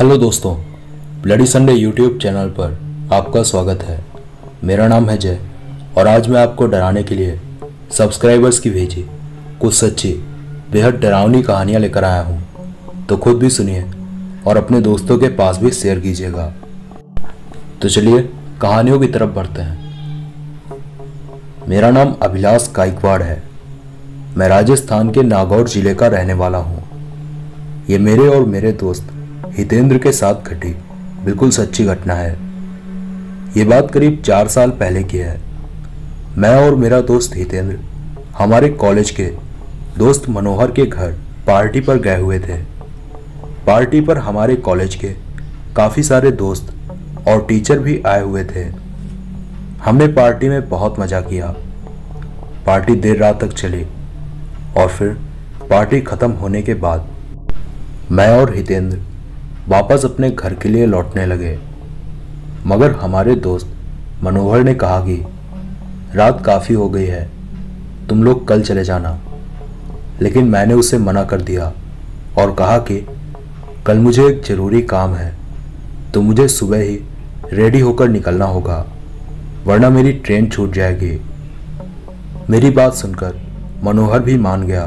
Hello दोस्तों, bloody Sunday YouTube channel पर आपका स्वागत है। मेरा नाम है जय और आज मैं आपको डराने के लिए सब्सक्राइबर्स की भेजी कुछ सच्ची बेहद डरावनी कहानियाँ लेकर आया हूँ। तो खुद भी सुनिए और अपने दोस्तों के पास भी शेयर कीजिएगा। तो चलिए कहानियों की तरफ बढ़ते हैं। मेरा नाम अभिलाष गायकवाड़ है। मैं राजस्थान के नागौर जिले का रहने वाला हूँ। ये मेरे और मेरे दोस्त हितेंद्र के साथ घटी बिल्कुल सच्ची घटना है। ये बात करीब 4 साल पहले की है। मैं और मेरा दोस्त हितेंद्र हमारे कॉलेज के दोस्त मनोहर के घर पार्टी पर गए हुए थे। पार्टी पर हमारे कॉलेज के काफ़ी सारे दोस्त और टीचर भी आए हुए थे। हमने पार्टी में बहुत मज़ा किया। पार्टी देर रात तक चली और फिर पार्टी ख़त्म होने के बाद मैं और हितेंद्र वापस अपने घर के लिए लौटने लगे। मगर हमारे दोस्त मनोहर ने कहा कि रात काफ़ी हो गई है, तुम लोग कल चले जाना। लेकिन मैंने उसे मना कर दिया और कहा कि कल मुझे एक ज़रूरी काम है, तो मुझे सुबह ही रेडी होकर निकलना होगा, वरना मेरी ट्रेन छूट जाएगी। मेरी बात सुनकर मनोहर भी मान गया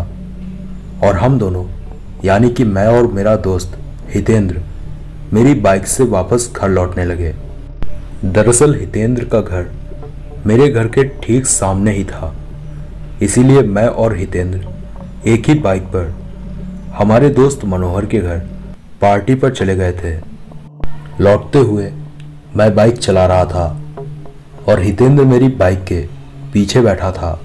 और हम दोनों यानी कि मैं और मेरा दोस्त हितेंद्र मेरी बाइक से वापस घर लौटने लगे। दरअसल हितेंद्र का घर मेरे घर के ठीक सामने ही था, इसीलिए मैं और हितेंद्र एक ही बाइक पर हमारे दोस्त मनोहर के घर पार्टी पर चले गए थे। लौटते हुए मैं बाइक चला रहा था और हितेंद्र मेरी बाइक के पीछे बैठा था।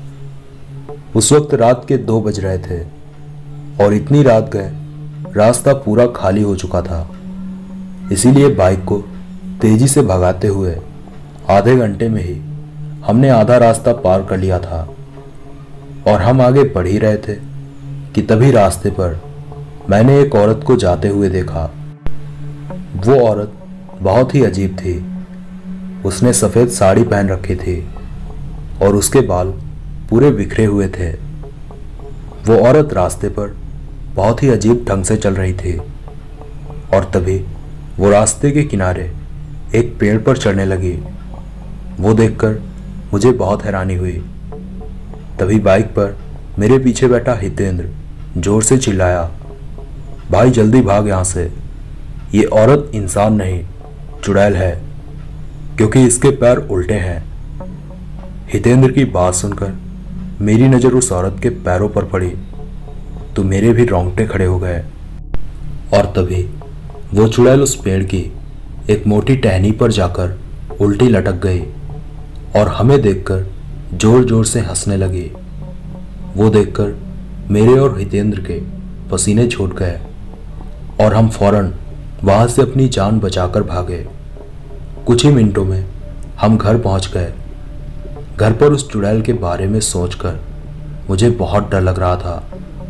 उस वक्त रात के 2 बज रहे थे और इतनी रात गए रास्ता पूरा खाली हो चुका था। इसीलिए बाइक को तेजी से भगाते हुए आधे घंटे में ही हमने आधा रास्ता पार कर लिया था और हम आगे बढ़ ही रहे थे कि तभी रास्ते पर मैंने एक औरत को जाते हुए देखा। वो औरत बहुत ही अजीब थी। उसने सफ़ेद साड़ी पहन रखी थी और उसके बाल पूरे बिखरे हुए थे। वो औरत रास्ते पर बहुत ही अजीब ढंग से चल रही थी और तभी वो रास्ते के किनारे एक पेड़ पर चढ़ने लगी। वो देखकर मुझे बहुत हैरानी हुई। तभी बाइक पर मेरे पीछे बैठा हितेंद्र जोर से चिल्लाया, भाई जल्दी भाग यहाँ से, ये औरत इंसान नहीं चुड़ैल है, क्योंकि इसके पैर उल्टे हैं। हितेंद्र की बात सुनकर मेरी नज़र उस औरत के पैरों पर पड़ी तो मेरे भी रोंगटे खड़े हो गए। और तभी वो चुड़ैल उस पेड़ की एक मोटी टहनी पर जाकर उल्टी लटक गई और हमें देखकर जोर जोर से हंसने लगी। वो देखकर मेरे और हितेंद्र के पसीने छूट गए और हम फौरन वहाँ से अपनी जान बचाकर भागे। कुछ ही मिनटों में हम घर पहुँच गए। घर पर उस चुड़ैल के बारे में सोचकर मुझे बहुत डर लग रहा था।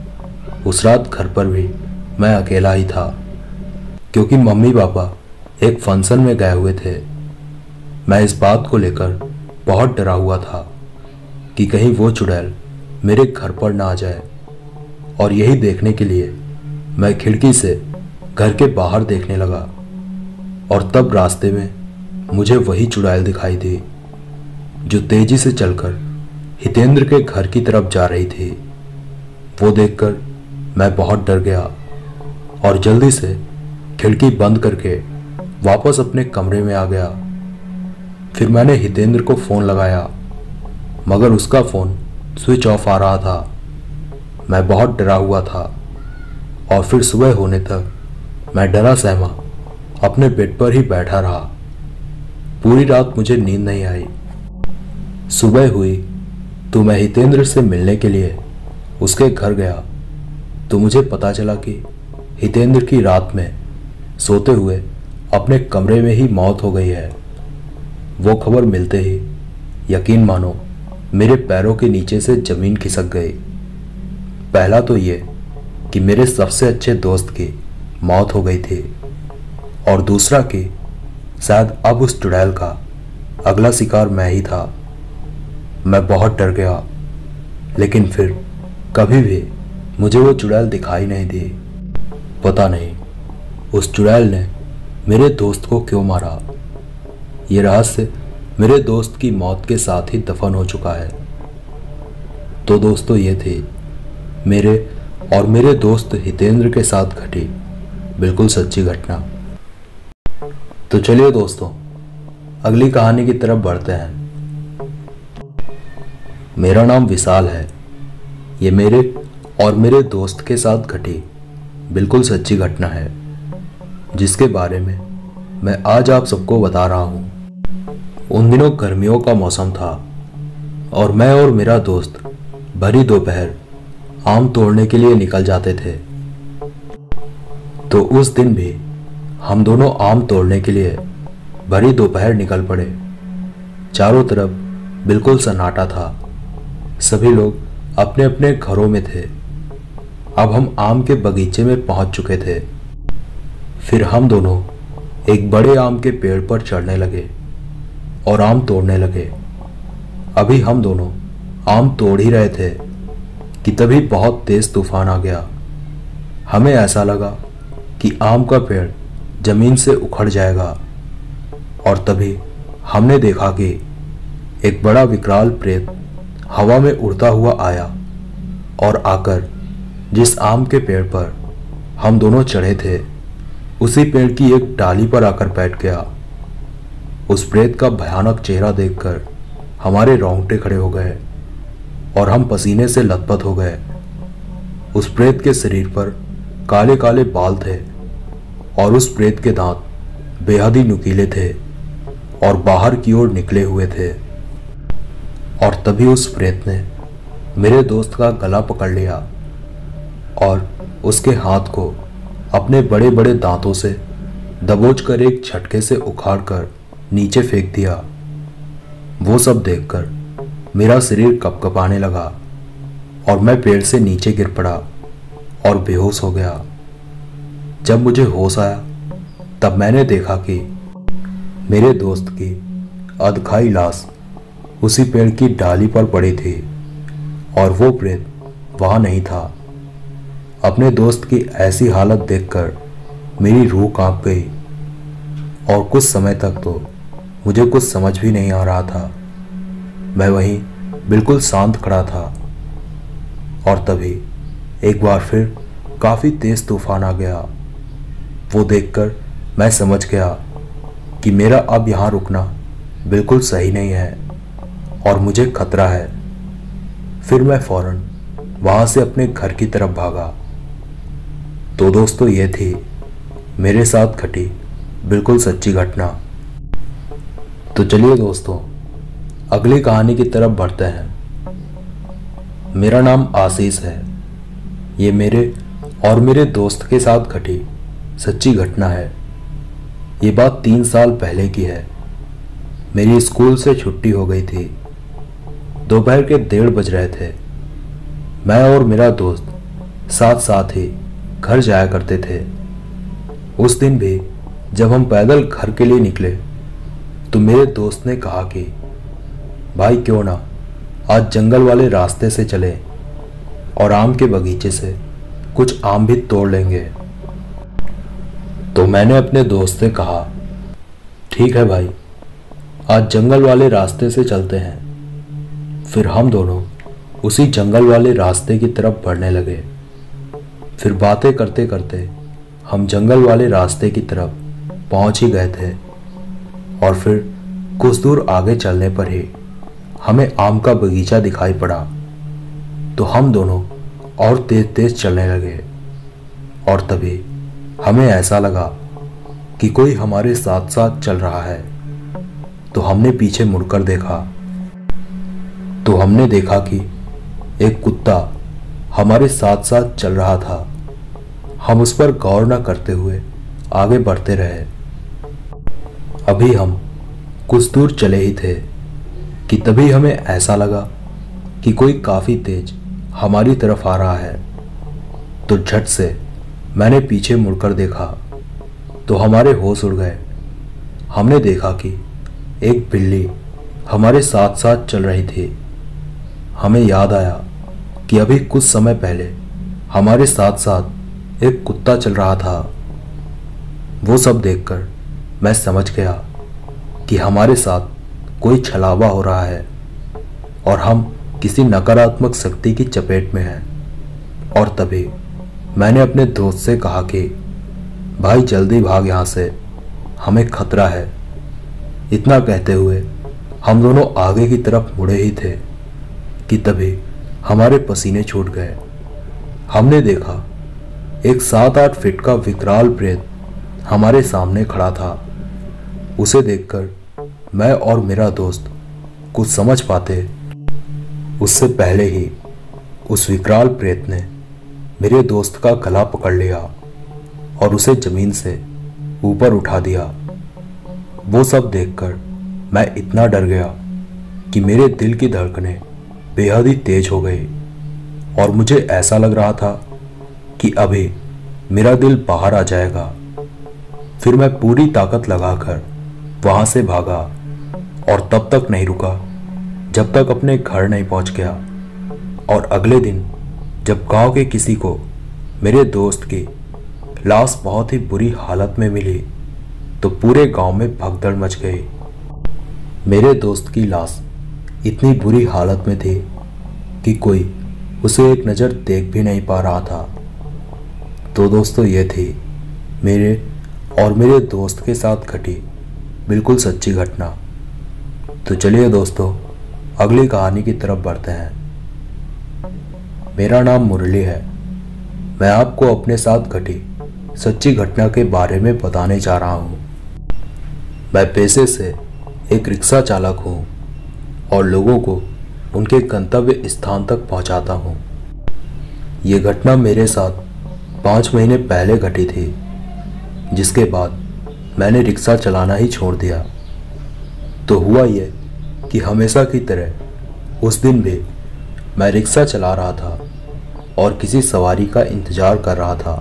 उस रात घर पर भी मैं अकेला ही था, क्योंकि मम्मी पापा एक फंक्शन में गए हुए थे। मैं इस बात को लेकर बहुत डरा हुआ था कि कहीं वो चुड़ैल मेरे घर पर ना आ जाए। और यही देखने के लिए मैं खिड़की से घर के बाहर देखने लगा और तब रास्ते में मुझे वही चुड़ैल दिखाई दी जो तेजी से चलकर हितेंद्र के घर की तरफ जा रही थी। वो देखकर मैं बहुत डर गया और जल्दी से खिड़की बंद करके वापस अपने कमरे में आ गया। फिर मैंने हितेंद्र को फ़ोन लगाया, मगर उसका फ़ोन स्विच ऑफ आ रहा था। मैं बहुत डरा हुआ था और फिर सुबह होने तक मैं डरा सहमा अपने बेड पर ही बैठा रहा। पूरी रात मुझे नींद नहीं आई। सुबह हुई तो मैं हितेंद्र से मिलने के लिए उसके घर गया तो मुझे पता चला कि हितेंद्र की रात में सोते हुए अपने कमरे में ही मौत हो गई है। वो खबर मिलते ही यकीन मानो मेरे पैरों के नीचे से ज़मीन खिसक गई। पहला तो ये कि मेरे सबसे अच्छे दोस्त की मौत हो गई थी और दूसरा कि शायद अब उस चुड़ैल का अगला शिकार मैं ही था। मैं बहुत डर गया, लेकिन फिर कभी भी मुझे वो चुड़ैल दिखाई नहीं दी। पता नहीं उस चुड़ैल ने मेरे दोस्त को क्यों मारा? ये रहस्य मेरे दोस्त की मौत के साथ ही दफन हो चुका है। तो दोस्तों, ये थी मेरे और मेरे दोस्त हितेंद्र के साथ घटी बिल्कुल सच्ची घटना। तो चलिए दोस्तों, अगली कहानी की तरफ बढ़ते हैं। मेरा नाम विशाल है। ये मेरे और मेरे दोस्त के साथ घटी बिल्कुल सच्ची घटना है, जिसके बारे में मैं आज आप सबको बता रहा हूँ। उन दिनों गर्मियों का मौसम था और मैं और मेरा दोस्त भरी दोपहर आम तोड़ने के लिए निकल जाते थे। तो उस दिन भी हम दोनों आम तोड़ने के लिए भरी दोपहर निकल पड़े। चारों तरफ बिल्कुल सन्नाटा था। सभी लोग अपने अपने घरों में थे। अब हम आम के बगीचे में पहुंच चुके थे। फिर हम दोनों एक बड़े आम के पेड़ पर चढ़ने लगे और आम तोड़ने लगे। अभी हम दोनों आम तोड़ ही रहे थे कि तभी बहुत तेज तूफान आ गया। हमें ऐसा लगा कि आम का पेड़ जमीन से उखड़ जाएगा और तभी हमने देखा कि एक बड़ा विकराल प्रेत हवा में उड़ता हुआ आया और आकर जिस आम के पेड़ पर हम दोनों चढ़े थे उसी पेड़ की एक डाली पर आकर बैठ गया। उस प्रेत का भयानक चेहरा देखकर हमारे रोंगटे खड़े हो गए और हम पसीने से लथपथ हो गए। उस प्रेत के शरीर पर काले काले बाल थे और उस प्रेत के दांत बेहद ही नुकीले थे और बाहर की ओर निकले हुए थे। और तभी उस प्रेत ने मेरे दोस्त का गला पकड़ लिया और उसके हाथ को अपने बड़े बड़े दांतों से दबोचकर एक झटके से उखाड़कर नीचे फेंक दिया। वो सब देखकर मेरा शरीर कपकपाने लगा और मैं पेड़ से नीचे गिर पड़ा और बेहोश हो गया। जब मुझे होश आया तब मैंने देखा कि मेरे दोस्त की अधखाई लाश उसी पेड़ की डाली पर पड़ी थी और वो प्रेत वहां नहीं था। अपने दोस्त की ऐसी हालत देखकर मेरी रूह कांप गई और कुछ समय तक तो मुझे कुछ समझ भी नहीं आ रहा था। मैं वहीं बिल्कुल शांत खड़ा था और तभी एक बार फिर काफी तेज तूफान आ गया। वो देखकर मैं समझ गया कि मेरा अब यहाँ रुकना बिल्कुल सही नहीं है और मुझे खतरा है। फिर मैं फौरन वहां से अपने घर की तरफ भागा। तो दोस्तों, ये थी मेरे साथ घटी बिल्कुल सच्ची घटना। तो चलिए दोस्तों, अगली कहानी की तरफ बढ़ते हैं। मेरा नाम आशीष है। ये मेरे और मेरे दोस्त के साथ घटी सच्ची घटना है। ये बात 3 साल पहले की है। मेरी स्कूल से छुट्टी हो गई थी। दोपहर के 1:30 बज रहे थे। मैं और मेरा दोस्त साथ साथ ही घर जाया करते थे। उस दिन भी जब हम पैदल घर के लिए निकले तो मेरे दोस्त ने कहा कि भाई, क्यों ना आज जंगल वाले रास्ते से चले और आम के बगीचे से कुछ आम भी तोड़ लेंगे। तो मैंने अपने दोस्त से कहा, ठीक है भाई, आज जंगल वाले रास्ते से चलते हैं। फिर हम दोनों उसी जंगल वाले रास्ते की तरफ बढ़ने लगे। फिर बातें करते करते हम जंगल वाले रास्ते की तरफ पहुंच ही गए थे और फिर कुछ दूर आगे चलने पर ही हमें आम का बगीचा दिखाई पड़ा। तो हम दोनों और तेज तेज चलने लगे और तभी हमें ऐसा लगा कि कोई हमारे साथ साथ चल रहा है। तो हमने पीछे मुड़कर देखा तो हमने देखा कि एक कुत्ता हमारे साथ साथ चल रहा था। हम उस पर गौर न करते हुए आगे बढ़ते रहे। अभी हम कुछ दूर चले ही थे कि तभी हमें ऐसा लगा कि कोई काफी तेज हमारी तरफ आ रहा है। तो झट से मैंने पीछे मुड़कर देखा तो हमारे होश उड़ गए। हमने देखा कि एक बिल्ली हमारे साथ साथ चल रही थी। हमें याद आया कि अभी कुछ समय पहले हमारे साथ साथ एक कुत्ता चल रहा था। वो सब देखकर मैं समझ गया कि हमारे साथ कोई छलावा हो रहा है और हम किसी नकारात्मक शक्ति की चपेट में हैं। और तभी मैंने अपने दोस्त से कहा कि भाई जल्दी भाग यहाँ से, हमें खतरा है। इतना कहते हुए हम दोनों आगे की तरफ मुड़े ही थे कि तभी हमारे पसीने छूट गए। हमने देखा एक 7-8 फीट का विकराल प्रेत हमारे सामने खड़ा था। उसे देखकर मैं और मेरा दोस्त कुछ समझ पाते उससे पहले ही उस विकराल प्रेत ने मेरे दोस्त का गला पकड़ लिया और उसे जमीन से ऊपर उठा दिया। वो सब देखकर मैं इतना डर गया कि मेरे दिल की धड़कनें बेहद ही तेज हो गई और मुझे ऐसा लग रहा था कि अभी मेरा दिल बाहर आ जाएगा। फिर मैं पूरी ताकत लगाकर वहां से भागा और तब तक नहीं रुका जब तक अपने घर नहीं पहुंच गया। और अगले दिन जब गांव के किसी को मेरे दोस्त की लाश बहुत ही बुरी हालत में मिली तो पूरे गांव में भगदड़ मच गई। मेरे दोस्त की लाश इतनी बुरी हालत में थी कि कोई उसे एक नज़र देख भी नहीं पा रहा था। तो दोस्तों, ये थी मेरे और मेरे दोस्त के साथ घटी बिल्कुल सच्ची घटना। तो चलिए दोस्तों, अगली कहानी की तरफ बढ़ते हैं। मेरा नाम मुरली है। मैं आपको अपने साथ घटी सच्ची घटना के बारे में बताने जा रहा हूँ। मैं पेशे से एक रिक्शा चालक हूँ और लोगों को उनके गंतव्य स्थान तक पहुँचाता हूँ। ये घटना मेरे साथ 5 महीने पहले घटी थी, जिसके बाद मैंने रिक्शा चलाना ही छोड़ दिया। तो हुआ ये कि हमेशा की तरह उस दिन भी मैं रिक्शा चला रहा था और किसी सवारी का इंतज़ार कर रहा था।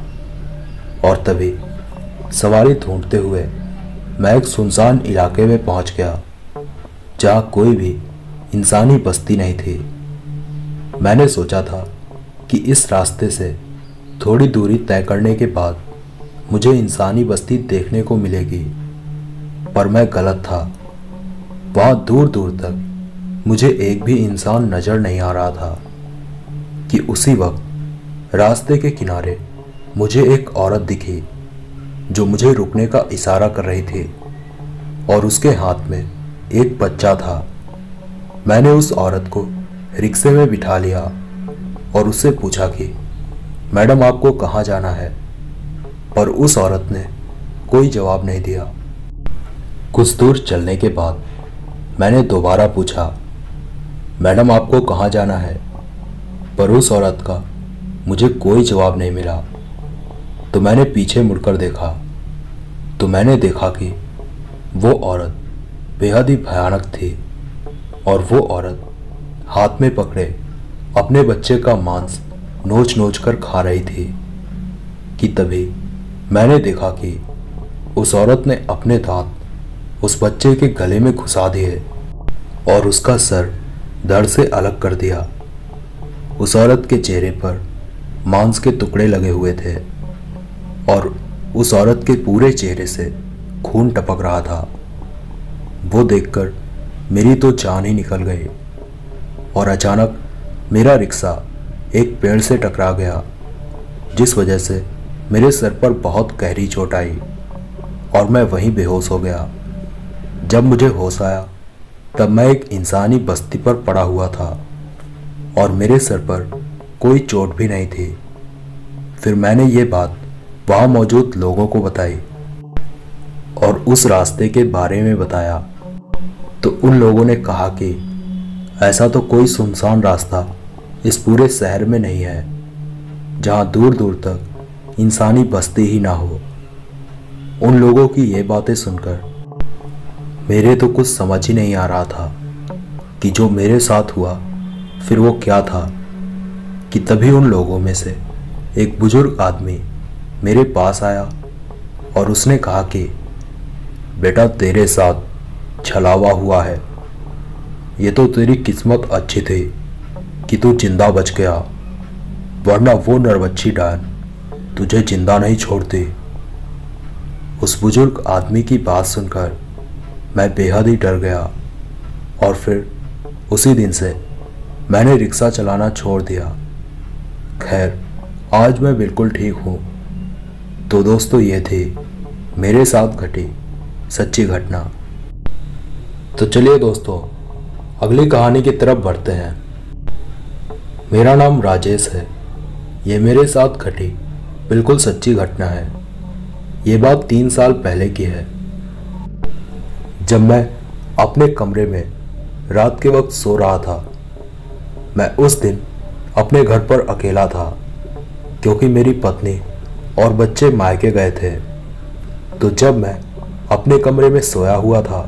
और तभी सवारी ढूंढते हुए मैं एक सुनसान इलाके में पहुंच गया जहां कोई भी इंसानी बस्ती नहीं थी। मैंने सोचा था कि इस रास्ते से थोड़ी दूरी तय करने के बाद मुझे इंसानी बस्ती देखने को मिलेगी, पर मैं गलत था। वहां दूर दूर तक मुझे एक भी इंसान नजर नहीं आ रहा था कि उसी वक्त रास्ते के किनारे मुझे एक औरत दिखी जो मुझे रुकने का इशारा कर रही थी और उसके हाथ में एक बच्चा था। मैंने उस औरत को रिक्शे में बिठा लिया और उससे पूछा कि मैडम आपको कहाँ जाना है, पर उस औरत ने कोई जवाब नहीं दिया। कुछ दूर चलने के बाद मैंने दोबारा पूछा मैडम आपको कहाँ जाना है, पर उस औरत का मुझे कोई जवाब नहीं मिला। तो मैंने पीछे मुड़कर देखा तो मैंने देखा कि वो औरत बेहद ही भयानक थी और वो औरत हाथ में पकड़े अपने बच्चे का मांस नोच नोच कर खा रही थी कि तभी मैंने देखा कि उस औरत ने अपने दांत उस बच्चे के गले में घुसा दिए और उसका सर धड़ से अलग कर दिया। उस औरत के चेहरे पर मांस के टुकड़े लगे हुए थे और उस औरत के पूरे चेहरे से खून टपक रहा था। वो देखकर मेरी तो जान ही निकल गई और अचानक मेरा रिक्शा एक पेड़ से टकरा गया, जिस वजह से मेरे सर पर बहुत गहरी चोट आई और मैं वहीं बेहोश हो गया। जब मुझे होश आया तब मैं एक इंसानी बस्ती पर पड़ा हुआ था और मेरे सर पर कोई चोट भी नहीं थी। फिर मैंने ये बात वहाँ मौजूद लोगों को बताई और उस रास्ते के बारे में बताया तो उन लोगों ने कहा कि ऐसा तो कोई सुनसान रास्ता इस पूरे शहर में नहीं है जहाँ दूर दूर तक इंसानी बस्ती ही ना हो। उन लोगों की ये बातें सुनकर मेरे तो कुछ समझ ही नहीं आ रहा था कि जो मेरे साथ हुआ फिर वो क्या था कि तभी उन लोगों में से एक बुजुर्ग आदमी मेरे पास आया और उसने कहा कि बेटा तेरे साथ छलावा हुआ है। ये तो तेरी किस्मत अच्छी थी कि तू जिंदा बच गया, वरना वो नरबच्ची डायन तुझे जिंदा नहीं छोड़ती। उस बुजुर्ग आदमी की बात सुनकर मैं बेहद ही डर गया और फिर उसी दिन से मैंने रिक्शा चलाना छोड़ दिया। खैर, आज मैं बिल्कुल ठीक हूँ। तो दोस्तों, ये थी मेरे साथ घटी सच्ची घटना। तो चलिए दोस्तों, अगली कहानी की तरफ बढ़ते हैं। मेरा नाम राजेश है। ये मेरे साथ घटी बिल्कुल सच्ची घटना है। ये बात 3 साल पहले की है, जब मैं अपने कमरे में रात के वक्त सो रहा था। मैं उस दिन अपने घर पर अकेला था, क्योंकि मेरी पत्नी और बच्चे मायके गए थे। तो जब मैं अपने कमरे में सोया हुआ था,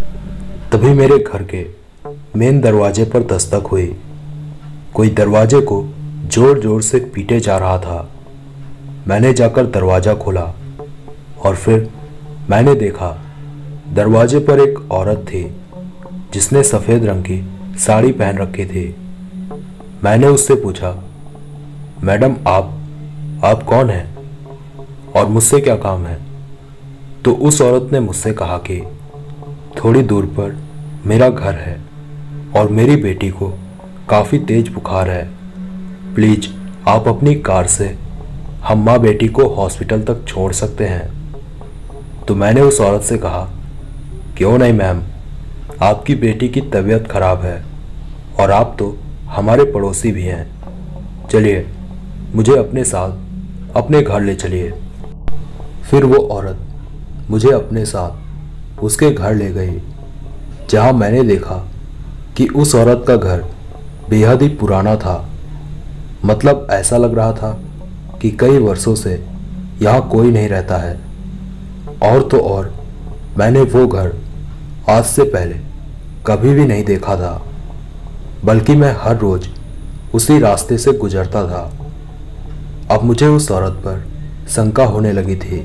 तभी मेरे घर के मेन दरवाजे पर दस्तक हुई। कोई दरवाजे को जोर जोर से पीटे जा रहा था। मैंने जाकर दरवाज़ा खोला और फिर मैंने देखा दरवाजे पर एक औरत थी, जिसने सफ़ेद रंग की साड़ी पहन रखी थी। मैंने उससे पूछा, मैडम आप कौन हैं और मुझसे क्या काम है? तो उस औरत ने मुझसे कहा कि थोड़ी दूर पर मेरा घर है और मेरी बेटी को काफ़ी तेज बुखार है। प्लीज़ आप अपनी कार से हम माँ बेटी को हॉस्पिटल तक छोड़ सकते हैं। तो मैंने उस औरत से कहा, क्यों नहीं मैम, आपकी बेटी की तबीयत खराब है और आप तो हमारे पड़ोसी भी हैं। चलिए, मुझे अपने साथ अपने घर ले चलिए। फिर वो औरत मुझे अपने साथ उसके घर ले गई, जहाँ मैंने देखा कि उस औरत का घर बेहद ही पुराना था। मतलब ऐसा लग रहा था कि कई वर्षों से यहाँ कोई नहीं रहता है। और तो और मैंने वो घर आज से पहले कभी भी नहीं देखा था, बल्कि मैं हर रोज उसी रास्ते से गुजरता था। अब मुझे उस औरत पर शंका होने लगी थी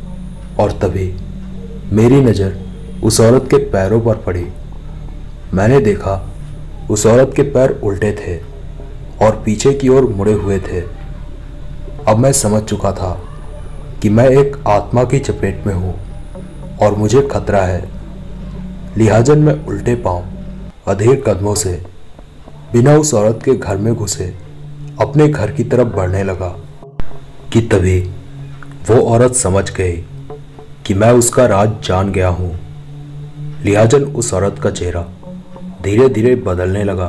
और तभी मेरी नज़र उस औरत के पैरों पर पड़ी। मैंने देखा उस औरत के पैर उल्टे थे और पीछे की ओर मुड़े हुए थे। अब मैं समझ चुका था कि मैं एक आत्मा की चपेट में हूँ और मुझे खतरा है। लिहाजन मैं उल्टे पांव अधीर कदमों से बिना उस औरत के घर में घुसे अपने घर की तरफ बढ़ने लगा कि तभी वो औरत समझ गई कि मैं उसका राज जान गया हूँ। लिहाजन उस औरत का चेहरा धीरे धीरे बदलने लगा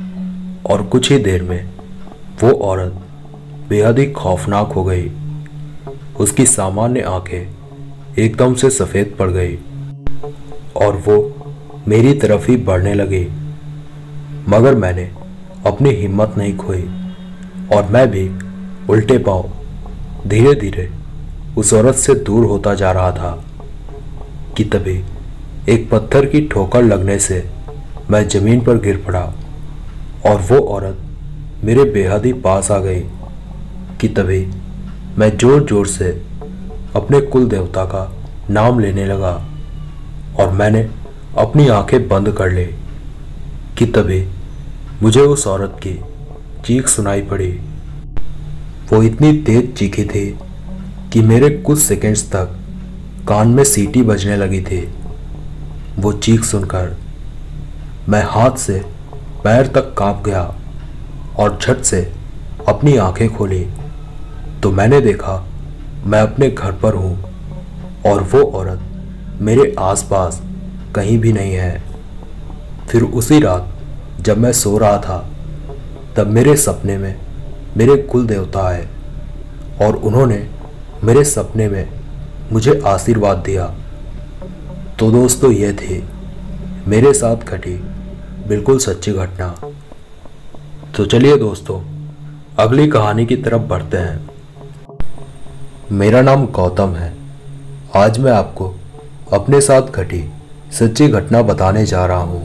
और कुछ ही देर में वो औरत बेहद ही खौफनाक हो गई। उसकी सामान्य आंखें एकदम से सफ़ेद पड़ गई और वो मेरी तरफ ही बढ़ने लगी। मगर मैंने अपनी हिम्मत नहीं खोई और मैं भी उल्टे पांव धीरे धीरे उस औरत से दूर होता जा रहा था कि तभी एक पत्थर की ठोकर लगने से मैं ज़मीन पर गिर पड़ा और वो औरत मेरे बेहद ही पास आ गई कि तभी मैं जोर जोर से अपने कुल देवता का नाम लेने लगा और मैंने अपनी आंखें बंद कर ली कि तभी मुझे उस औरत की चीख सुनाई पड़ी। वो इतनी तेज चीखी थी कि मेरे कुछ सेकंड्स तक कान में सीटी बजने लगी थी। वो चीख सुनकर मैं हाथ से पैर तक कांप गया और झट से अपनी आंखें खोली तो मैंने देखा मैं अपने घर पर हूँ और वो औरत मेरे आसपास कहीं भी नहीं है। फिर उसी रात जब मैं सो रहा था, तब मेरे सपने में मेरे कुल देवता आए और उन्होंने मेरे सपने में मुझे आशीर्वाद दिया। तो दोस्तों, ये थी मेरे साथ घटी बिल्कुल सच्ची घटना। तो चलिए दोस्तों, अगली कहानी की तरफ बढ़ते हैं। मेरा नाम गौतम है। आज मैं आपको अपने साथ घटी सच्ची घटना बताने जा रहा हूँ।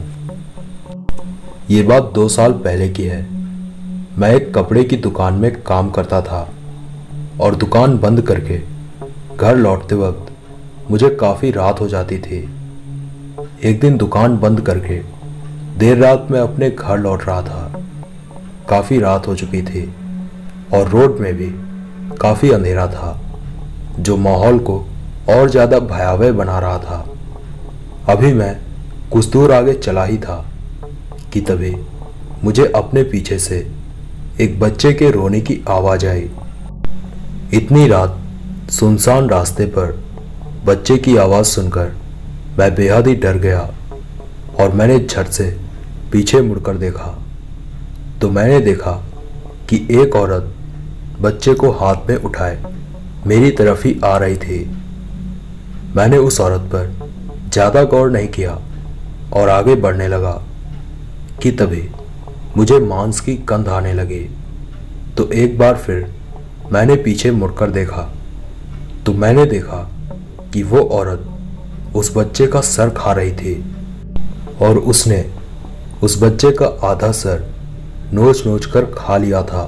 ये बात 2 साल पहले की है। मैं एक कपड़े की दुकान में काम करता था और दुकान बंद करके घर लौटते वक्त मुझे काफ़ी रात हो जाती थी। एक दिन दुकान बंद करके देर रात में अपने घर लौट रहा था। काफ़ी रात हो चुकी थी और रोड में भी काफ़ी अंधेरा था, जो माहौल को और ज़्यादा भयावह बना रहा था। अभी मैं कुछ दूर आगे चला ही था कि तभी मुझे अपने पीछे से एक बच्चे के रोने की आवाज़ आई। इतनी रात सुनसान रास्ते पर बच्चे की आवाज़ सुनकर मैं बेहद ही डर गया और मैंने झट से पीछे मुड़कर देखा तो मैंने देखा कि एक औरत बच्चे को हाथ में उठाए मेरी तरफ ही आ रही थी। मैंने उस औरत पर ज़्यादा गौर नहीं किया और आगे बढ़ने लगा कि तभी मुझे मांस की गंध आने लगी। तो एक बार फिर मैंने पीछे मुड़कर देखा तो मैंने देखा कि वो औरत उस बच्चे का सर खा रही थी और उसने उस बच्चे का आधा सर नोच नोच कर खा लिया था।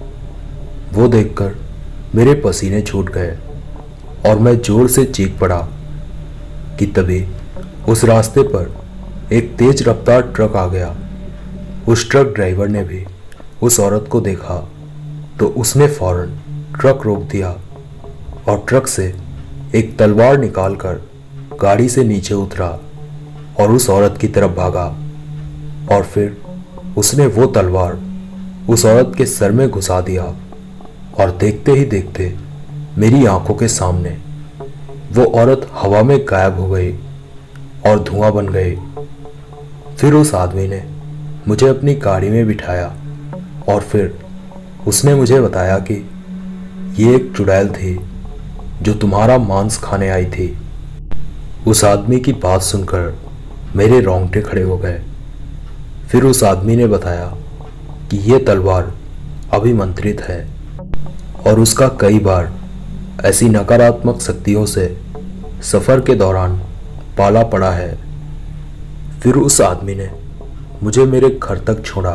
वो देखकर मेरे पसीने छूट गए और मैं जोर से चीख पड़ा कि तभी उस रास्ते पर एक तेज रफ्तार ट्रक आ गया। उस ट्रक ड्राइवर ने भी उस औरत को देखा तो उसने फौरन ट्रक रोक दिया और ट्रक से एक तलवार निकालकर गाड़ी से नीचे उतरा और उस औरत की तरफ भागा और फिर उसने वो तलवार उस औरत के सर में घुसा दिया और देखते ही देखते मेरी आंखों के सामने वो औरत हवा में गायब हो गई और धुआं बन गई। फिर उस आदमी ने मुझे अपनी गाड़ी में बिठाया और फिर उसने मुझे बताया कि ये एक चुड़ैल थी जो तुम्हारा मांस खाने आई थी। उस आदमी की बात सुनकर मेरे रोंगटे खड़े हो गए। फिर उस आदमी ने बताया कि ये तलवार अभिमंत्रित है और उसका कई बार ऐसी नकारात्मक शक्तियों से सफ़र के दौरान पाला पड़ा है। फिर उस आदमी ने मुझे मेरे घर तक छोड़ा।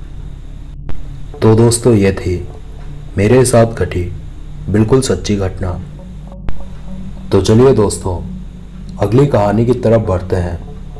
तो दोस्तों, ये थी मेरे साथ घटी बिल्कुल सच्ची घटना। तो चलिए दोस्तों, अगली कहानी की तरफ बढ़ते हैं।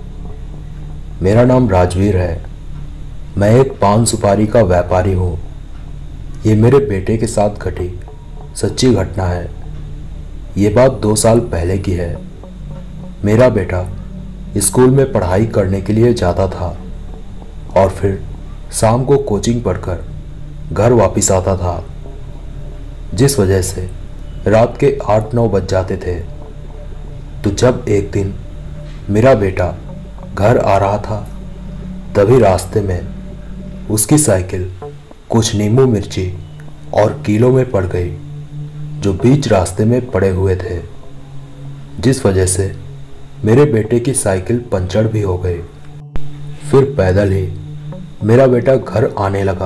मेरा नाम राजवीर है। मैं एक पान सुपारी का व्यापारी हूँ। ये मेरे बेटे के साथ घटी सच्ची घटना है। ये बात 2 साल पहले की है। मेरा बेटा स्कूल में पढ़ाई करने के लिए जाता था और फिर शाम को कोचिंग पढ़कर घर वापस आता था, जिस वजह से रात के 8-9 बज जाते थे। तो जब एक दिन मेरा बेटा घर आ रहा था तभी रास्ते में उसकी साइकिल कुछ नींबू मिर्ची और कीलों में पड़ गई जो बीच रास्ते में पड़े हुए थे, जिस वजह से मेरे बेटे की साइकिल पंचर भी हो गई। फिर पैदल ही मेरा बेटा घर आने लगा।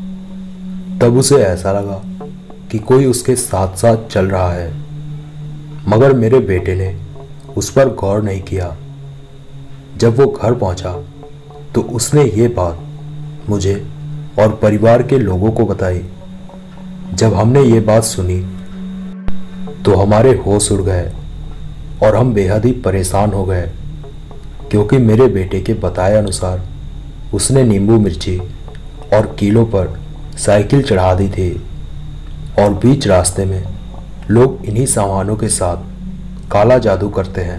तब उसे ऐसा लगा कि कोई उसके साथ साथ चल रहा है, मगर मेरे बेटे ने उस पर गौर नहीं किया। जब वो घर पहुंचा तो उसने ये बात मुझे और परिवार के लोगों को बताई। जब हमने ये बात सुनी तो हमारे होश उड़ गए और हम बेहद ही परेशान हो गए, क्योंकि मेरे बेटे के बताए अनुसार उसने नींबू मिर्ची और कीलों पर साइकिल चढ़ा दी थी और बीच रास्ते में लोग इन्हीं सामानों के साथ काला जादू करते हैं।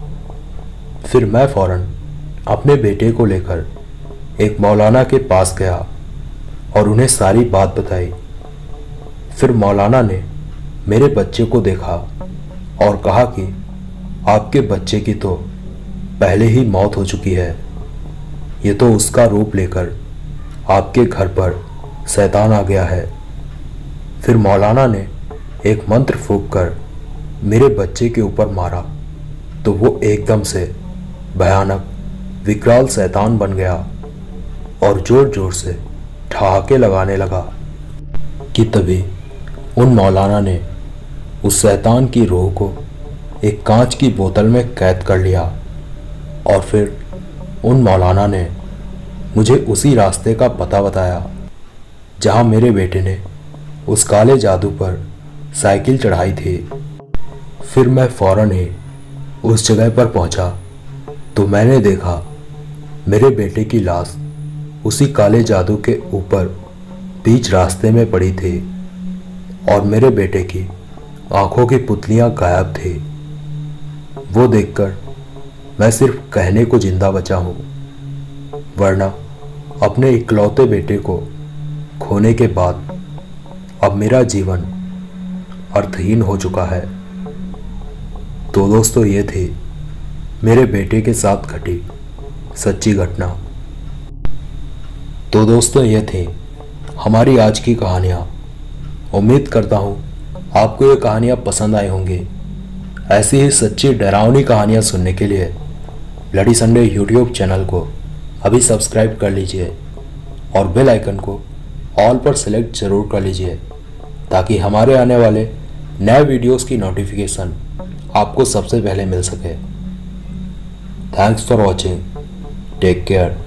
फिर मैं फौरन अपने बेटे को लेकर एक मौलाना के पास गया और उन्हें सारी बात बताई। फिर मौलाना ने मेरे बच्चे को देखा और कहा कि आपके बच्चे की तो पहले ही मौत हो चुकी है। ये तो उसका रूप लेकर आपके घर पर शैतान आ गया है। फिर मौलाना ने एक मंत्र फूंक कर मेरे बच्चे के ऊपर मारा तो वो एकदम से भयानक विकराल शैतान बन गया और जोर जोर से ठहाके लगाने लगा कि तभी उन मौलाना ने उस शैतान की रूह को एक कांच की बोतल में कैद कर लिया और फिर उन मौलाना ने मुझे उसी रास्ते का पता बताया जहां मेरे बेटे ने उस काले जादू पर साइकिल चढ़ाई थी। फिर मैं फौरन ही उस जगह पर पहुंचा तो मैंने देखा मेरे बेटे की लाश उसी काले जादू के ऊपर बीच रास्ते में पड़ी थी और मेरे बेटे की आंखों की पुतलियां गायब थी वो देखकर मैं सिर्फ कहने को जिंदा बचा हूं, वरना अपने इकलौते बेटे को खोने के बाद अब मेरा जीवन अर्थहीन हो चुका है। तो दोस्तों, ये थी मेरे बेटे के साथ घटी सच्ची घटना। तो दोस्तों, ये थी हमारी आज की कहानियाँ। उम्मीद करता हूँ आपको ये कहानियाँ पसंद आई होंगी। ऐसी ही सच्ची डरावनी कहानियाँ सुनने के लिए ब्लडी संडे यूट्यूब चैनल को अभी सब्सक्राइब कर लीजिए और बेल आइकन को ऑल पर सेलेक्ट जरूर कर लीजिए, ताकि हमारे आने वाले नए वीडियोस की नोटिफिकेशन आपको सबसे पहले मिल सके। Thanks for watching. Take care.